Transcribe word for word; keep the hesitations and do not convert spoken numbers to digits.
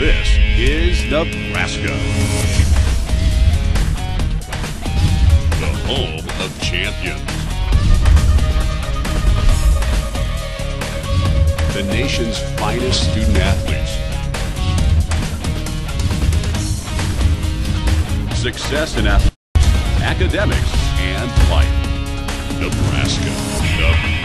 This is Nebraska, the home of champions, the nation's finest student athletes, success in athletics, academics, and life. Nebraska. Nebraska.